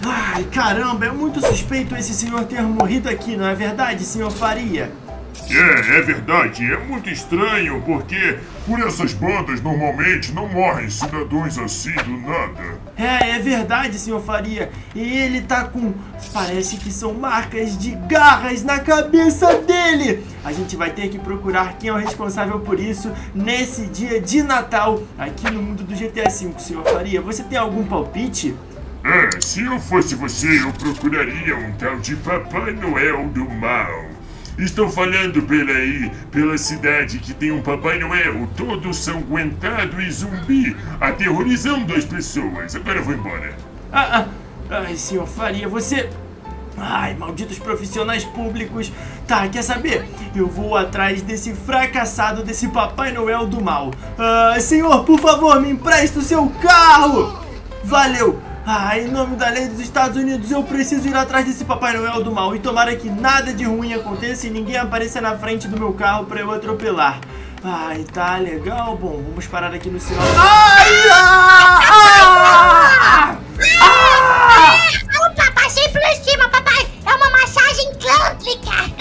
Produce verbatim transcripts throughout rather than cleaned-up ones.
Ai, caramba, é muito suspeito esse senhor ter morrido aqui, não é verdade, senhor Faria? É, é verdade. É muito estranho, porque por essas bandas normalmente não morrem cidadãos assim do nada. É, é verdade, senhor Faria. E ele tá com... parece que são marcas de garras na cabeça dele. A gente vai ter que procurar quem é o responsável por isso nesse dia de Natal aqui no mundo do G T A cinco, senhor Faria. Você tem algum palpite? É, se eu fosse você, eu procuraria um tal de Papai Noel do Mal. Estão falando pela aí, pela cidade, que tem um Papai Noel todo sanguentado e zumbi, aterrorizando as pessoas. Agora eu vou embora. Ah, ah, ai, senhor Faria, você... Ai, malditos profissionais públicos. Tá, quer saber? Eu vou atrás desse fracassado, desse Papai Noel do Mal. Ah, senhor, por favor, me empresta o seu carro. Valeu. Ah, em nome da lei dos Estados Unidos, eu preciso ir atrás desse Papai Noel do Mal. E tomara que nada de ruim aconteça e ninguém apareça na frente do meu carro pra eu atropelar. Ai, tá legal. Bom, vamos parar aqui no sinal. Ai, ah, ah, ah! Opa, passei por cima, papai. É uma massagem tântrica.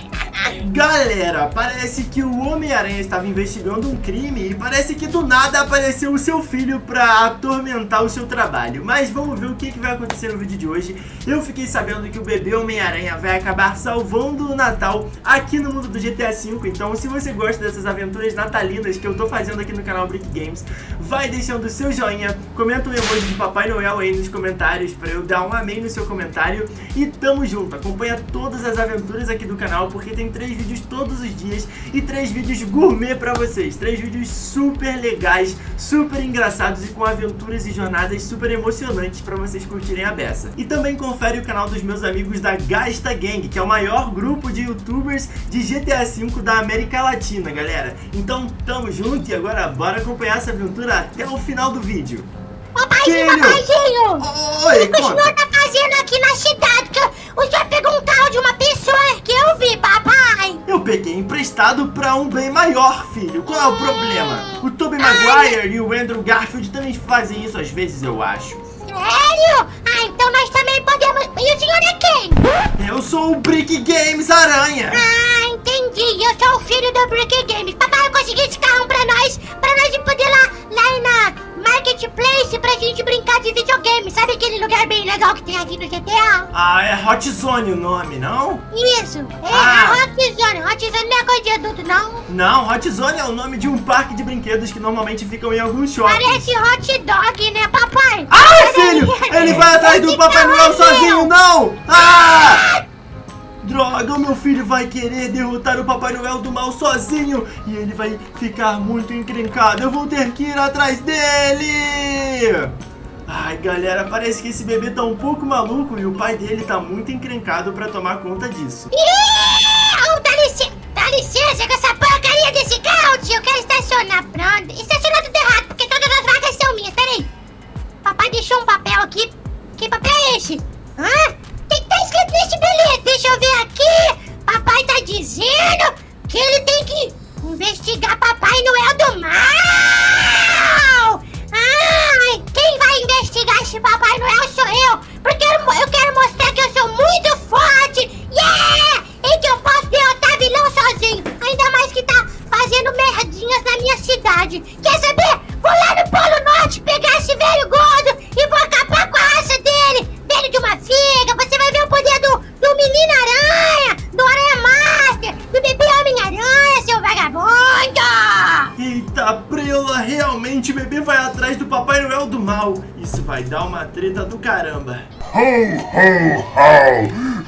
Galera, parece que o Homem-Aranha estava investigando um crime e parece que do nada apareceu o seu filho pra atormentar o seu trabalho. Mas vamos ver o que, que vai acontecer no vídeo de hoje. Eu fiquei sabendo que o bebê Homem-Aranha vai acabar salvando o Natal aqui no mundo do G T A cinco. Então, se você gosta dessas aventuras natalinas que eu tô fazendo aqui no canal Brick Games, vai deixando o seu joinha, comenta um emoji de Papai Noel aí nos comentários pra eu dar um amém no seu comentário. E tamo junto, acompanha todas as aventuras aqui do canal, porque tem três vídeos todos os dias e três vídeos gourmet pra vocês. Três vídeos super legais, super engraçados e com aventuras e jornadas super emocionantes pra vocês curtirem a beça. E também confere o canal dos meus amigos da Gasta Gang, que é o maior grupo de youtubers de G T A cinco da América Latina, galera. Então tamo junto e agora bora acompanhar essa aventura até o final do vídeo. Papaizinho, papaizinho! Oi, o que o senhor tá fazendo aqui na cidade? Que o senhor pegou um carro de uma pessoa que eu vi, papai! Eu peguei emprestado pra um bem maior, filho. Qual é o problema? O Tobey Maguire e o Andrew Garfield também fazem isso às vezes, eu acho. Sério? Ah, então nós também podemos... E o senhor é quem? Eu sou o Brick Games Aranha. Ah, entendi. Eu sou o filho do Brick Games. Papai, eu consegui esse carro pra nós, pra nós poder lá, lá na Marketplace pra gente brincar de videogame. Sabe aquele lugar bem legal que tem aqui no G T A? Ah, é Hot Zone o nome, não? Isso, é Ah. a Hot Zone. Hot Zone não é coisa de adulto, não. Não, Hot Zone é o nome de um parque de brinquedos que normalmente ficam em alguns shoppings. Parece hot dog, né, papai? Ai, filho! Ele vai atrás do Esse Papai carro Noel é sozinho, meu. não! Ah! Droga, o meu filho vai querer derrotar o Papai Noel do Mal sozinho e ele vai ficar muito encrencado. Eu vou ter que ir atrás dele! Ai, galera, parece que esse bebê tá um pouco maluco e o pai dele tá muito encrencado pra tomar conta disso. Ih, oh, dá licença, dá licença com essa porcaria desse carro, tio. Eu quero estacionar. Pronto, estacionar tudo errado, porque todas as vagas são minhas. Peraí. Papai deixou um papel aqui. Que papel é esse? Hã? O que tá escrito nesse bilhete? Deixa eu ver aqui. Papai tá dizendo que ele tem que investigar Papai Noel do Mal. Ai, quem vai investigar esse Papai Noel sou eu. Porque eu, eu quero mostrar que eu sou muito forte. Yeah! E que eu posso derrotar vilão sozinho. Ainda mais que tá fazendo merdinhas na minha cidade. Quer saber? Vou lá no Polo Norte pegar esse velho gordo e vou acabar com a raça dele. Velho de uma figa. Você vai ver o poder do, do Menino Aranha, do Aranha Master, do Bebê Homem-Aranha, seu vagabundo. Eita, preula, realmente o bebê vai atrás do Papai Noel do Mal. Isso vai dar uma treta do caramba. Ho, ho, ho!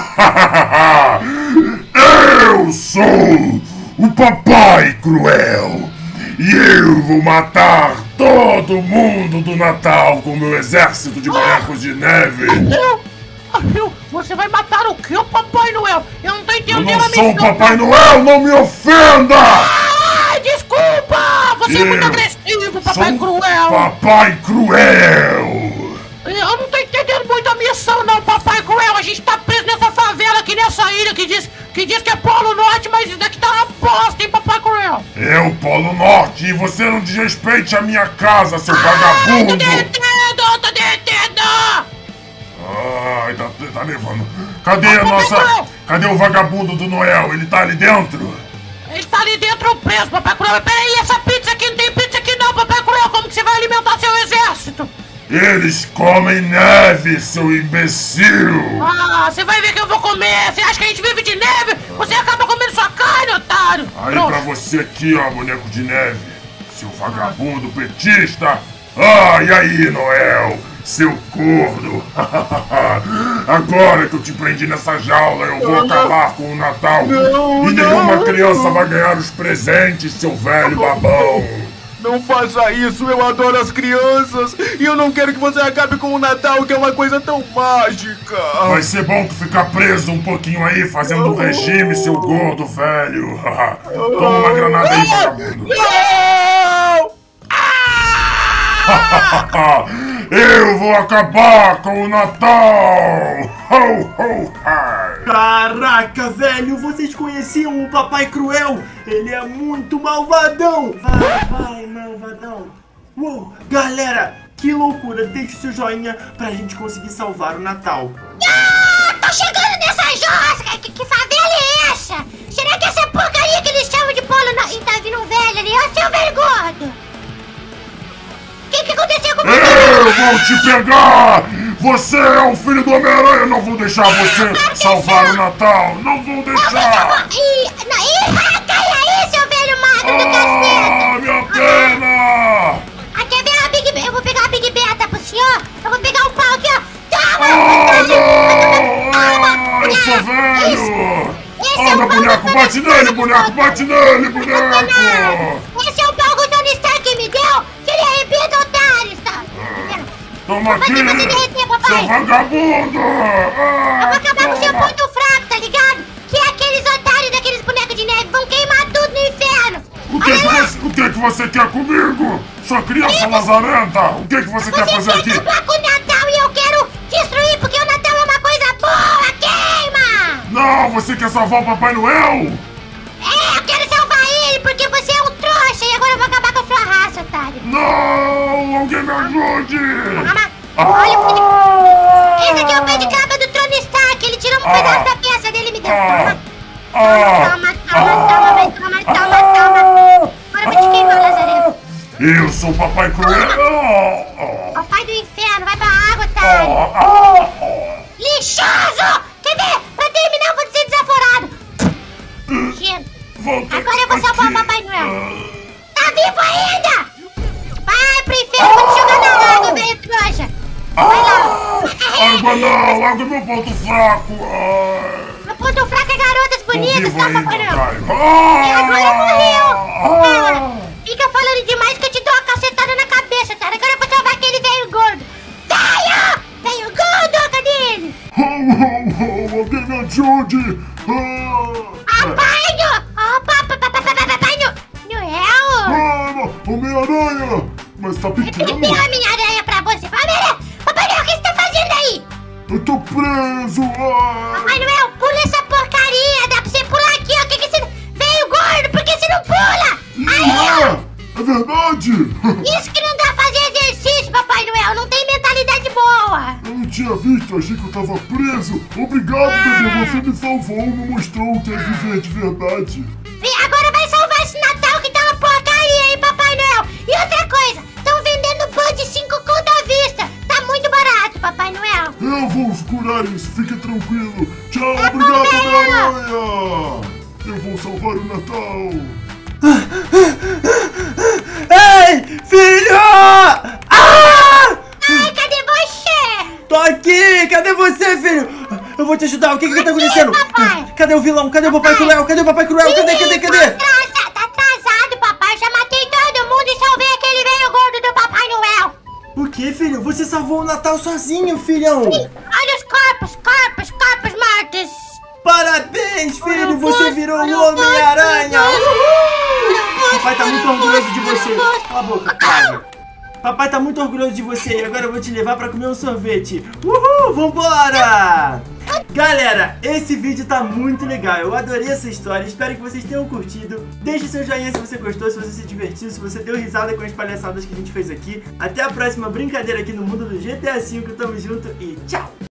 Eu sou o Papai Cruel e eu vou matar todo mundo do Natal com meu exército de bonecos de neve. Eu? Eu? Você vai matar o que, Papai Noel? Eu não tô Eu entendendo não a sou o missão. Papai Noel, não me ofenda! Ah, desculpa! Você é muito Eu agressivo, Papai sou Cruel. Papai Cruel! Eu não tô entendendo muito a missão, não, Papai Cruel. A gente tá preso nessa favela aqui nessa ilha que diz que, diz que é Polo Norte, mas isso daqui tá uma bosta, hein, Papai Cruel? É o Polo Norte e você não desrespeite a minha casa, seu Ai, tô vagabundo! derretendo, tô derretendo! tá nevando. Cadê a nossa... Cadê o vagabundo do Noel? Ele tá ali dentro? Ele tá ali dentro preso, Papai Cruel. Peraí, essa pizza aqui não tem pizza aqui não, Papai Cruel. Como que você vai alimentar seu exército? Eles comem neve, seu imbecil! Ah, você vai ver que eu vou comer! Você acha que a gente vive de neve? Você acaba comendo sua carne, otário! Aí Pronto. pra você aqui, ó, boneco de neve, seu vagabundo petista! Ah, e aí, Noel, seu corno! Agora que eu te prendi nessa jaula, eu vou acabar com o Natal! Não, e nenhuma não. criança vai ganhar os presentes, seu velho babão! Não faça isso, eu adoro as crianças e eu não quero que você acabe com o Natal, que é uma coisa tão mágica. Vai ser bom tu ficar preso um pouquinho aí, fazendo um regime, seu gordo velho. Toma uma granada aí, vagabundo. Não! Eu vou acabar com o Natal! Ho, ho, hi. Caraca, velho, vocês conheciam o Papai Cruel? Ele é muito malvadão! Vai, vai, malvadão! Uou, galera, que loucura! Deixe seu joinha pra gente conseguir salvar o Natal. Ah, tô chegando nessa josca! Que, que favela é essa? Será que essa porcaria que eles chamam de polo... No... Ih, tá vindo um velho ali, ó, seu velho gordo! O que que aconteceu com você? Eu vou te pegar! Você é o filho do Homem-Aranha! Eu não vou deixar você salvar o Natal! Não vou deixar! Ih, não, ih, cai aí, seu velho magro do cacete! Ah, minha perna! Ah, quer ver a Big Beta? Eu vou pegar a Big Beta pro senhor. Eu vou pegar um pau aqui, ó. Toma! Ah, não! Toma! Ah, eu sou velho! Anda, boneco, bate nele, boneco, bate nele, boneco! Esse é o pau que o Tony Stark me deu, que ele arrebenta otários, tá? Toma aqui, Você vai derreter, papai. seu vagabundo! Eu Ah, vou acabar com o seu toma. ponto fraco, tá ligado? Que é aqueles otários daqueles bonecos de neve vão queimar tudo no inferno. O que, Olha que lá. você, o que que você quer comigo? Sua criança lazarenta! O que que você quer fazer Você aqui? quer acabar com o Natal e eu quero destruir, porque o Natal é uma coisa boa, queima! Não, você quer salvar o Papai Noel? É, eu quero salvar ele, porque você é um trouxa e agora eu vou acabar com a sua raça, otário. Não! Alguém me ajude! Toma. Ah! Olha o pé de... Esse aqui é o pé de cabra do Tony Stark, ele tirou um Ah. pedaço da peça dele e me deu. Ah. Toma, Ah! toma, toma, toma, vem, toma, toma, toma. Agora eu vou te queimar, Lazarento. Eu sou o Papai Cruel! Ah, Papai do inferno, vai pra água, ah, otário. ah, ah. Lixoso! Quer ver? Pra terminar, eu vou ser desaforado. Cheiro. Volta Agora eu vou salvar aqui. o Papai Noel. Tá vivo ainda? Vai pro inferno, vou te jogar na água, velho trouxa. Vai lá. Água não! Água é meu ponto fraco! Ah. Meu ponto fraco é garotas Tô bonitas, vivo tá, ainda, Papai Noel? otário! E agora morreu. Ah. Ah, fica falando demais que eu te dou uma cacetada na cabeça, tá? Agora eu vou salvar aquele velho gordo. Velho! Velho gordo, cadê ele? Ho, ho, ho! Alguém me ajude! Ah. Papai Noel! Oh, papai, papai, papai, papai Noel! Ah, Homem-Aranha! Mas tá Eu pequeno! pedi a minha aranha pra você. Papai, Papai Noel, o que você tá fazendo aí? Eu tô preso! Ah. Papai Noel, pula essa porcaria. Dá pra você pular aqui, ó. O que que você... Veio gordo, por que você não pula? Aí, ó. É verdade! Isso que não dá pra fazer exercício, Papai Noel. Não tem mentalidade boa. Eu não tinha visto, achei que eu tava preso! Obrigado, Ah. bebê! Você me salvou, me mostrou o que é viver de verdade! E agora vai salvar esse Natal que tá uma porcaria, hein, Papai Noel? E outra coisa, estão vendendo pão de cinco conto à vista. Tá muito barato, Papai Noel. Eu vou curar isso, fique tranquilo! Tchau, Tá bom, obrigado, velho. Homem-Aranha! Eu vou salvar o Natal! Ei, filho! Ah! Ai, cadê você? Tô aqui! Cadê você, filho? Eu vou te ajudar. O que que tá acontecendo? papai. Cadê o vilão? Cadê o Papai Cruel? Cadê o Papai Cruel? Cadê, cadê, Tá cadê? atrasado, tá atrasado, papai. Já matei todo mundo e salvei aquele velho gordo do Papai Noel. O que, filho? Você salvou o Natal sozinho, filhão! Olha os corpos, corpos, corpos mortos. Parabéns, filho! Você virou o Homem-Aranha! Papai tá muito orgulhoso de você! Cala a boca, cara! Papai tá muito orgulhoso de você e agora eu vou te levar pra comer um sorvete! Uhul! Vambora! Galera, esse vídeo tá muito legal, eu adorei essa história, espero que vocês tenham curtido. Deixe seu joinha se você gostou, se você se divertiu, se você deu risada com as palhaçadas que a gente fez aqui. Até a próxima brincadeira aqui no mundo do G T A cinco, tamo junto e tchau!